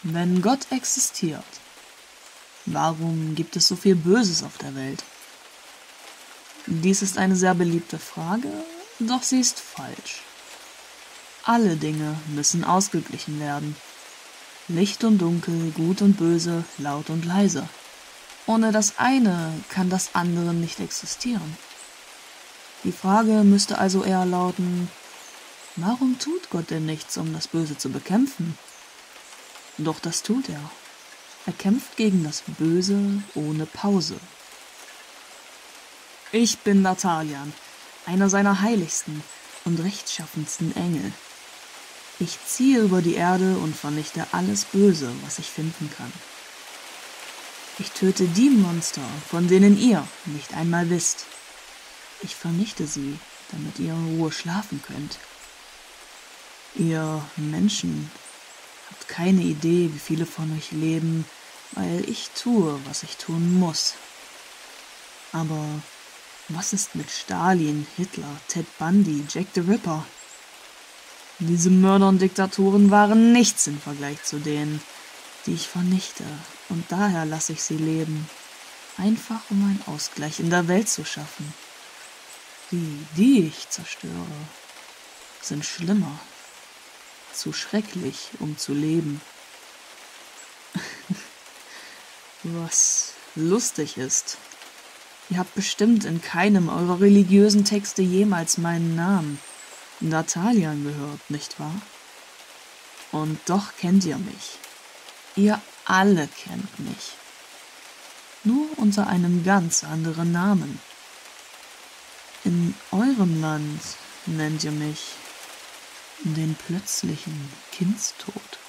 Wenn Gott existiert, warum gibt es so viel Böses auf der Welt? Dies ist eine sehr beliebte Frage, doch sie ist falsch. Alle Dinge müssen ausgeglichen werden. Licht und Dunkel, Gut und Böse, laut und leise. Ohne das eine kann das andere nicht existieren. Die Frage müsste also eher lauten, warum tut Gott denn nichts, um das Böse zu bekämpfen? Doch das tut er. Er kämpft gegen das Böse ohne Pause. Ich bin Natalian, einer seiner heiligsten und rechtschaffensten Engel. Ich ziehe über die Erde und vernichte alles Böse, was ich finden kann. Ich töte die Monster, von denen ihr nicht einmal wisst. Ich vernichte sie, damit ihr in Ruhe schlafen könnt. Ihr Menschen habt keine Idee, wie viele von euch leben, weil ich tue, was ich tun muss. Aber was ist mit Stalin, Hitler, Ted Bundy, Jack the Ripper? Diese Mörder und Diktatoren waren nichts im Vergleich zu denen, die ich vernichte, und daher lasse ich sie leben, einfach um einen Ausgleich in der Welt zu schaffen. Die ich zerstöre, sind schlimmer, zu schrecklich, um zu leben. Was lustig ist, ihr habt bestimmt in keinem eurer religiösen Texte jemals meinen Namen, Natalian, gehört, nicht wahr? Und doch kennt ihr mich. Ihr alle kennt mich. Nur unter einem ganz anderen Namen. In eurem Land nennt ihr mich den plötzlichen Kindstod.